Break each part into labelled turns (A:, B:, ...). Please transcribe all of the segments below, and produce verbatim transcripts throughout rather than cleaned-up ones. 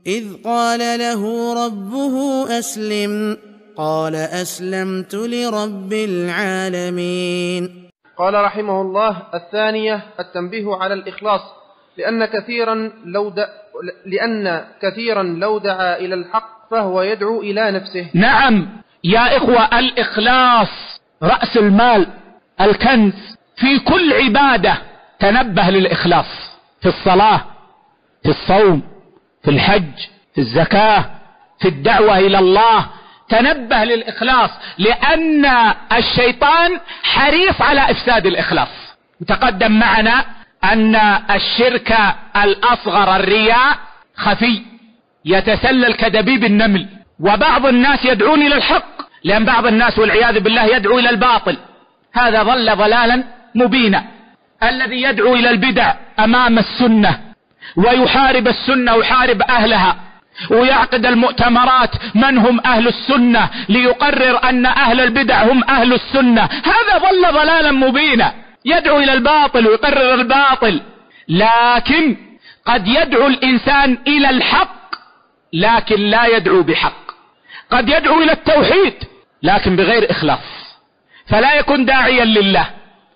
A: إذ قال له ربه أسلم قال أسلمت لرب العالمين.
B: قال رحمه الله: الثانية التنبيه على الإخلاص، لأن كثيرا لو د... لأن كثيرا لو دعا إلى الحق فهو يدعو إلى نفسه.
C: نعم يا إخوة، الإخلاص رأس المال، الكنز في كل عبادة. تنبه للإخلاص في الصلاة، في الصوم، في الحج، في الزكاة، في الدعوة إلى الله. تنبه للإخلاص، لأن الشيطان حريص على إفساد الإخلاص. تقدم معنا أن الشرك الأصغر الرياء خفي يتسلل كدبيب النمل، وبعض الناس يدعون إلى الحق، لأن بعض الناس والعياذ بالله يدعو إلى الباطل. هذا ضل ضلالا مبينا. الذي يدعو إلى البدع أمام السنة ويحارب السنة ويحارب أهلها ويعقد المؤتمرات من هم أهل السنة ليقرر أن أهل البدع هم أهل السنة، هذا ضل ضلالا مبينا، يدعو إلى الباطل ويقرر الباطل. لكن قد يدعو الإنسان إلى الحق لكن لا يدعو بحق، قد يدعو إلى التوحيد لكن بغير إخلاص، فلا يكون داعيا لله.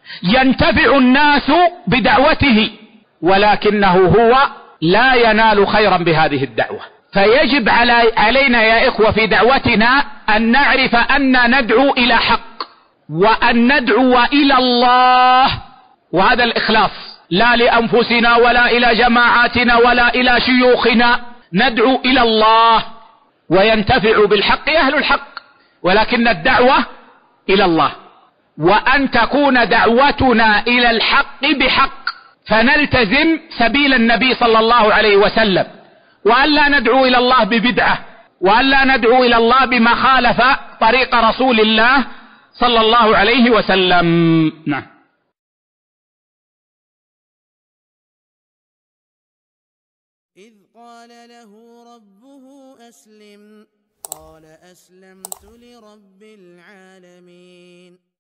C: ينتفع الناس بدعوته ولكنه هو لا ينال خيرا بهذه الدعوة. فيجب علي علينا يا إخوة في دعوتنا أن نعرف أن ندعو إلى حق، وأن ندعو إلى الله، وهذا الإخلاص، لا لأنفسنا ولا إلى جماعاتنا ولا إلى شيوخنا، ندعو إلى الله. وينتفع بالحق أهل الحق، ولكن الدعوة إلى الله، وأن تكون دعوتنا إلى الحق بحق، فنلتزم سبيل النبي صلى الله عليه وسلم، وأن لا ندعو إلى الله ببدعة، وأن لا ندعو إلى الله بما خالف طريق رسول الله صلى الله عليه وسلم. نعم.
A: إذ قال له ربه أسلم قال أسلمت لرب العالمين.